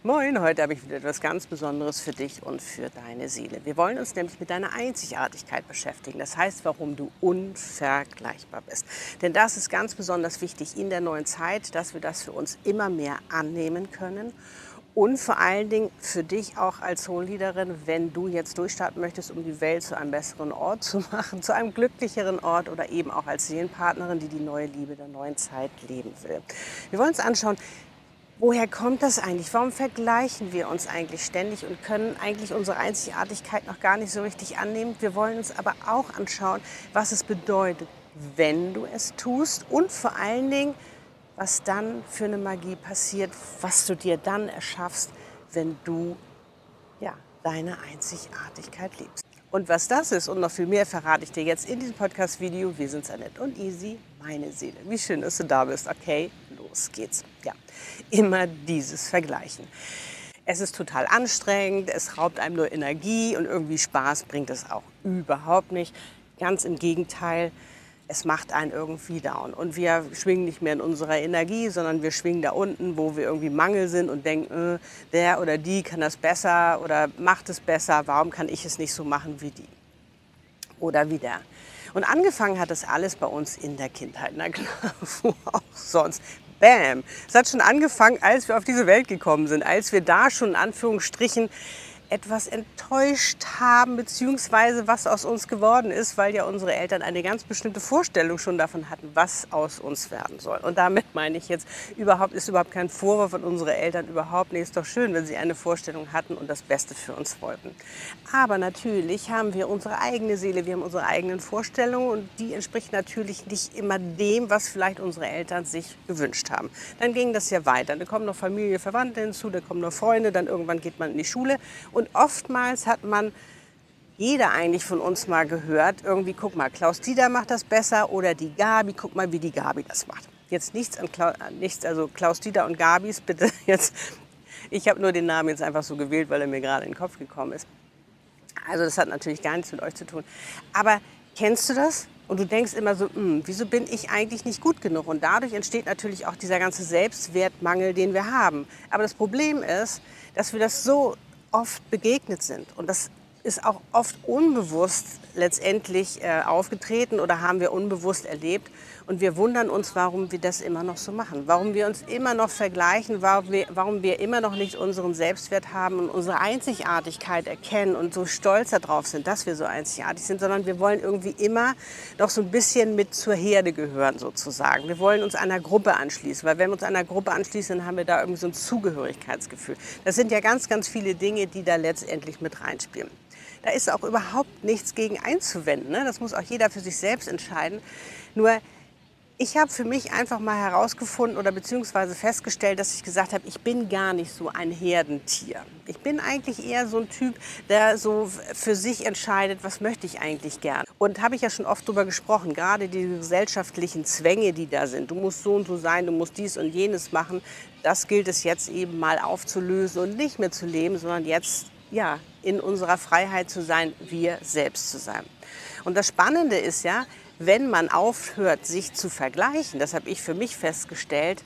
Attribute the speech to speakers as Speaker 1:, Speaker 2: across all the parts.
Speaker 1: Moin, heute habe ich wieder etwas ganz Besonderes für dich und für deine Seele. Wir wollen uns nämlich mit deiner Einzigartigkeit beschäftigen. Das heißt, warum du unvergleichbar bist. Denn das ist ganz besonders wichtig in der neuen Zeit, dass wir das für uns immer mehr annehmen können. Und vor allen Dingen für dich auch als Soulleaderin, wenn du jetzt durchstarten möchtest, um die Welt zu einem besseren Ort zu machen, zu einem glücklicheren Ort oder eben auch als Seelenpartnerin, die die neue Liebe der neuen Zeit leben will. Wir wollen uns anschauen, woher kommt das eigentlich? Warum vergleichen wir uns eigentlich ständig und können eigentlich unsere Einzigartigkeit noch gar nicht so richtig annehmen? Wir wollen uns aber auch anschauen, was es bedeutet, wenn du es tust und vor allen Dingen, was dann für eine Magie passiert, was du dir dann erschaffst, wenn du deine Einzigartigkeit lebst. Und was das ist und noch viel mehr verrate ich dir jetzt in diesem Podcast-Video. Wir sind Annette und Easy, meine Seele. Wie schön, dass du da bist. Okay, los geht's. Ja, immer dieses Vergleichen. Es ist total anstrengend, es raubt einem nur Energie und irgendwie Spaß bringt es auch überhaupt nicht. Ganz im Gegenteil. Es macht einen irgendwie down. Und wir schwingen nicht mehr in unserer Energie, sondern wir schwingen da unten, wo wir irgendwie Mangel sind und denken, der oder die kann das besser oder macht es besser. Warum kann ich es nicht so machen wie die oder wie der? Und angefangen hat das alles bei uns in der Kindheit. Na klar, wo auch sonst. Bam! Es hat schon angefangen, als wir auf diese Welt gekommen sind, als wir da schon in Anführungsstrichen etwas enttäuscht haben, beziehungsweise was aus uns geworden ist, weil ja unsere Eltern eine ganz bestimmte Vorstellung schon davon hatten, was aus uns werden soll. Und damit meine ich jetzt, ist überhaupt kein Vorwurf an unsere Eltern, überhaupt nicht. Ist doch schön, wenn sie eine Vorstellung hatten und das Beste für uns wollten. Aber natürlich haben wir unsere eigene Seele, wir haben unsere eigenen Vorstellungen und die entspricht natürlich nicht immer dem, was vielleicht unsere Eltern sich gewünscht haben. Dann ging das ja weiter. Dann kommen noch Familie, Verwandte hinzu, dann kommen noch Freunde, dann irgendwann geht man in die Schule. Und oftmals hat jeder eigentlich von uns mal gehört, irgendwie, guck mal, Klaus Dieter macht das besser oder die Gabi, guck mal, wie die Gabi das macht. Jetzt nichts, also Klaus Dieter und Gabis, bitte jetzt. Ich habe nur den Namen jetzt einfach so gewählt, weil er mir gerade in den Kopf gekommen ist. Also das hat natürlich gar nichts mit euch zu tun. Aber kennst du das? Und du denkst immer so, wieso bin ich eigentlich nicht gut genug? Und dadurch entsteht natürlich auch dieser ganze Selbstwertmangel, den wir haben. Aber das Problem ist, dass wir das so oft begegnet sind. Und das ist auch oft unbewusst letztendlich aufgetreten oder haben wir unbewusst erlebt. Und wir wundern uns, warum wir das immer noch so machen. Warum wir uns immer noch vergleichen, warum wir immer noch nicht unseren Selbstwert haben und unsere Einzigartigkeit erkennen und so stolz darauf sind, dass wir so einzigartig sind, sondern wir wollen irgendwie immer noch so ein bisschen mit zur Herde gehören sozusagen. Wir wollen uns einer Gruppe anschließen, weil wenn wir uns einer Gruppe anschließen, dann haben wir da irgendwie so ein Zugehörigkeitsgefühl. Das sind ja ganz, ganz viele Dinge, die da letztendlich mit reinspielen. Da ist auch überhaupt nichts gegen einzuwenden, ne? Das muss auch jeder für sich selbst entscheiden. Nur ich habe für mich einfach mal herausgefunden oder beziehungsweise festgestellt, dass ich gesagt habe, ich bin gar nicht so ein Herdentier. Ich bin eigentlich eher so ein Typ, der so für sich entscheidet, was möchte ich eigentlich gern. Und habe ich ja schon oft drüber gesprochen, gerade die gesellschaftlichen Zwänge, die da sind. Du musst so und so sein, du musst dies und jenes machen. Das gilt es jetzt eben mal aufzulösen und nicht mehr zu leben, sondern jetzt in unserer Freiheit zu sein, wir selbst zu sein. Und das Spannende ist ja, wenn man aufhört, sich zu vergleichen, das habe ich für mich festgestellt,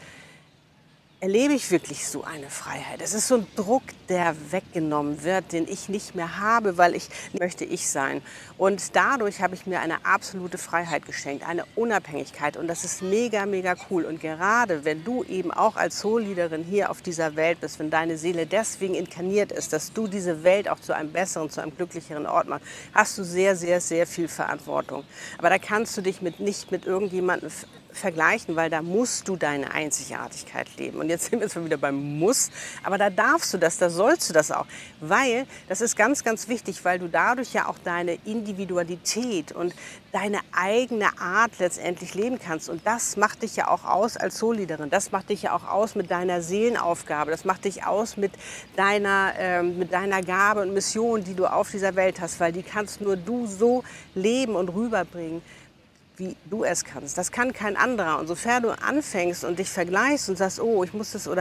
Speaker 1: erlebe ich wirklich so eine Freiheit. Es ist so ein Druck, der weggenommen wird, den ich nicht mehr habe, weil ich möchte ich sein. Und dadurch habe ich mir eine absolute Freiheit geschenkt, eine Unabhängigkeit. Und das ist mega, mega cool. Und gerade wenn du eben auch als Soulleaderin hier auf dieser Welt bist, wenn deine Seele deswegen inkarniert ist, dass du diese Welt auch zu einem besseren, zu einem glücklicheren Ort machst, hast du sehr, sehr, sehr viel Verantwortung. Aber da kannst du dich nicht mit irgendjemandem vergleichen, weil da musst du deine Einzigartigkeit leben. Und jetzt sind wir zwar wieder beim Muss, aber da darfst du das, da sollst du das auch. Weil, das ist ganz, ganz wichtig, weil du dadurch ja auch deine Individualität und deine eigene Art letztendlich leben kannst. Und das macht dich ja auch aus als Soulleaderin. Das macht dich ja auch aus mit deiner Seelenaufgabe. Das macht dich aus mit deiner Gabe und Mission, die du auf dieser Welt hast. Weil die kannst nur du so leben und rüberbringen, wie du es kannst. Das kann kein anderer. Und sofern du anfängst und dich vergleichst und sagst, oh, ich muss das oder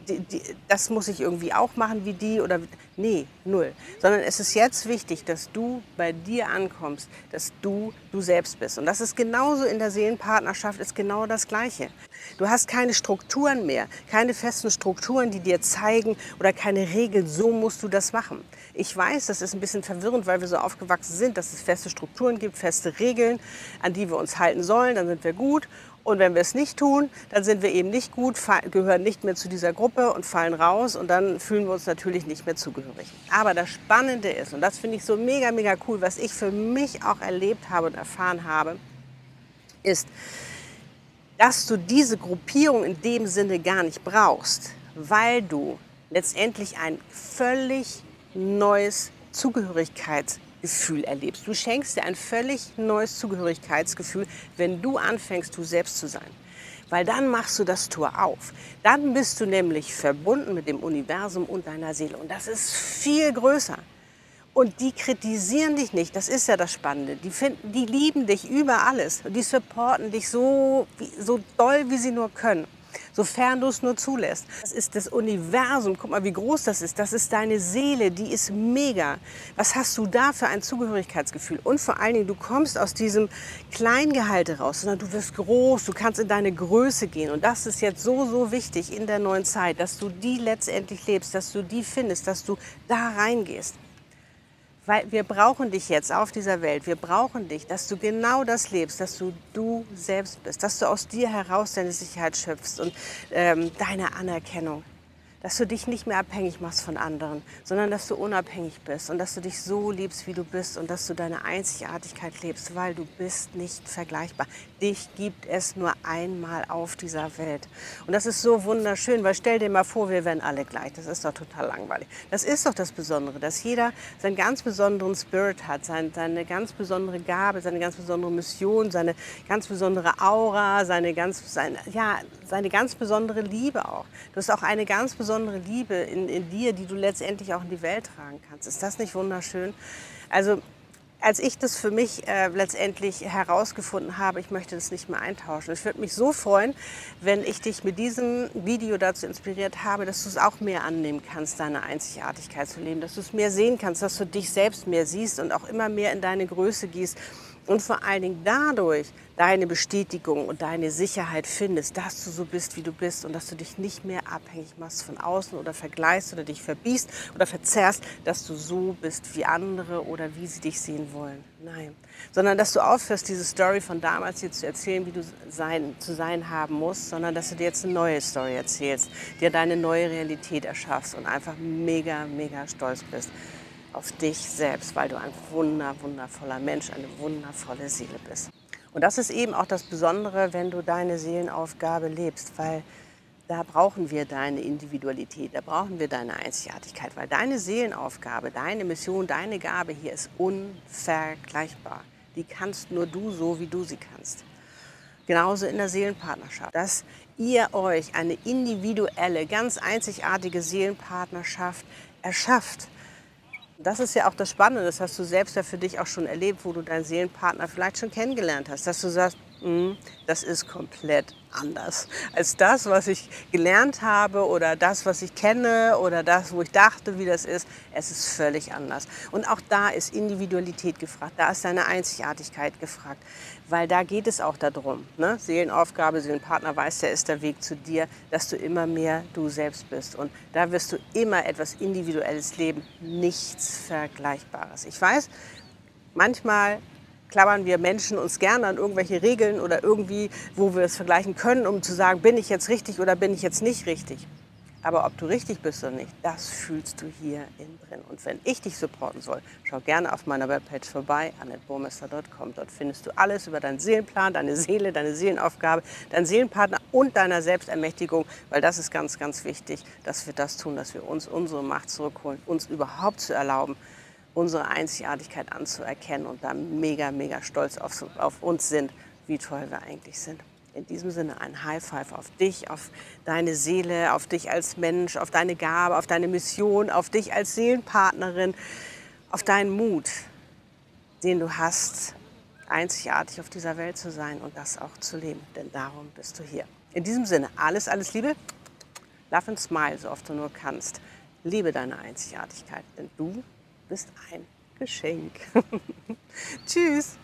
Speaker 1: das muss ich irgendwie auch machen wie die oder nee, null. Sondern es ist jetzt wichtig, dass du bei dir ankommst, dass du selbst bist. Und das ist genauso in der Seelenpartnerschaft, ist genau das Gleiche. Du hast keine Strukturen mehr, keine festen Strukturen, die dir zeigen oder keine Regeln, so musst du das machen. Ich weiß, das ist ein bisschen verwirrend, weil wir so aufgewachsen sind, dass es feste Strukturen gibt, feste Regeln, an die wir uns halten sollen, dann sind wir gut. Und wenn wir es nicht tun, dann sind wir eben nicht gut, gehören nicht mehr zu dieser Gruppe und fallen raus und dann fühlen wir uns natürlich nicht mehr zugehörig. Aber das Spannende ist, und das finde ich so mega, mega cool, was ich für mich auch erlebt habe und erfahren habe, ist, dass du diese Gruppierung in dem Sinne gar nicht brauchst, weil du letztendlich ein völlig neues Zugehörigkeitsgefühl erlebst. Du schenkst dir ein völlig neues Zugehörigkeitsgefühl, wenn du anfängst, du selbst zu sein. Weil dann machst du das Tor auf. Dann bist du nämlich verbunden mit dem Universum und deiner Seele. Und das ist viel größer. Und die kritisieren dich nicht, das ist ja das Spannende. Die lieben dich über alles und die supporten dich so doll, wie sie nur können, sofern du es nur zulässt. Das ist das Universum, guck mal, wie groß das ist deine Seele, die ist mega. Was hast du da für ein Zugehörigkeitsgefühl? Und vor allen Dingen, du kommst aus diesem Kleingehalte raus, sondern du wirst groß, du kannst in deine Größe gehen. Und das ist jetzt so, so wichtig in der neuen Zeit, dass du die letztendlich lebst, dass du die findest, dass du da reingehst. Weil wir brauchen dich jetzt auf dieser Welt. Wir brauchen dich, dass du genau das lebst, dass du selbst bist, dass du aus dir heraus deine Sicherheit schöpfst und deine Anerkennung. Dass du dich nicht mehr abhängig machst von anderen, sondern dass du unabhängig bist und dass du dich so liebst, wie du bist und dass du deine Einzigartigkeit lebst, weil du bist nicht vergleichbar. Dich gibt es nur einmal auf dieser Welt. Und das ist so wunderschön, weil stell dir mal vor, wir wären alle gleich. Das ist doch total langweilig. Das ist doch das Besondere, dass jeder seinen ganz besonderen Spirit hat, seine ganz besondere Gabe, seine ganz besondere Mission, seine ganz besondere Aura, seine ganz besondere Liebe auch. Du hast auch eine ganz besondere Liebe in dir, die du letztendlich auch in die Welt tragen kannst. Ist das nicht wunderschön? Also als ich das für mich letztendlich herausgefunden habe, ich möchte das nicht mehr eintauschen. Ich würde mich so freuen, wenn ich dich mit diesem Video dazu inspiriert habe, dass du es auch mehr annehmen kannst, deine Einzigartigkeit zu leben, dass du es mehr sehen kannst, dass du dich selbst mehr siehst und auch immer mehr in deine Größe gehst. Und vor allen Dingen dadurch deine Bestätigung und deine Sicherheit findest, dass du so bist, wie du bist und dass du dich nicht mehr abhängig machst von außen oder vergleichst oder dich verbiegst oder verzerrst, dass du so bist wie andere oder wie sie dich sehen wollen. Nein, sondern dass du aufhörst, diese Story von damals dir zu erzählen, wie du zu sein haben musst, sondern dass du dir jetzt eine neue Story erzählst, dir deine neue Realität erschaffst und einfach mega, mega stolz bist auf dich selbst, weil du ein wundervoller Mensch, eine wundervolle Seele bist. Und das ist eben auch das Besondere, wenn du deine Seelenaufgabe lebst, weil da brauchen wir deine Individualität, da brauchen wir deine Einzigartigkeit, weil deine Seelenaufgabe, deine Mission, deine Gabe hier ist unvergleichbar. Die kannst nur du so, wie du sie kannst. Genauso in der Seelenpartnerschaft, dass ihr euch eine individuelle, ganz einzigartige Seelenpartnerschaft erschafft. Das ist ja auch das Spannende, das hast du selbst ja für dich auch schon erlebt, wo du deinen Seelenpartner vielleicht schon kennengelernt hast, dass du sagst, das ist komplett anders als das, was ich gelernt habe oder das, was ich kenne oder das, wo ich dachte, wie das ist. Es ist völlig anders. Und auch da ist Individualität gefragt, da ist deine Einzigartigkeit gefragt, weil da geht es auch darum. Ne? Seelenaufgabe, Seelenpartner weiß ja, ist der Weg zu dir, dass du immer mehr du selbst bist. Und da wirst du immer etwas Individuelles leben, nichts Vergleichbares. Ich weiß, manchmal klammern wir Menschen uns gerne an irgendwelche Regeln oder irgendwie, wo wir es vergleichen können, um zu sagen, bin ich jetzt richtig oder bin ich jetzt nicht richtig. Aber ob du richtig bist oder nicht, das fühlst du hier innen drin. Und wenn ich dich supporten soll, schau gerne auf meiner Webpage vorbei, annettburmester.com. Dort findest du alles über deinen Seelenplan, deine Seele, deine Seelenaufgabe, deinen Seelenpartner und deiner Selbstermächtigung. Weil das ist ganz, ganz wichtig, dass wir das tun, dass wir uns unsere Macht zurückholen, uns überhaupt zu erlauben, unsere Einzigartigkeit anzuerkennen und da mega, mega stolz auf uns sind, wie toll wir eigentlich sind. In diesem Sinne ein High Five auf dich, auf deine Seele, auf dich als Mensch, auf deine Gabe, auf deine Mission, auf dich als Seelenpartnerin, auf deinen Mut, den du hast, einzigartig auf dieser Welt zu sein und das auch zu leben. Denn darum bist du hier. In diesem Sinne, alles, alles Liebe. Love and smile, so oft du nur kannst. Liebe deine Einzigartigkeit, denn du bist ein Geschenk. Tschüss.